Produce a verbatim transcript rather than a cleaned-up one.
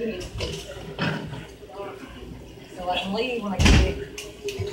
So let him leave when I get it.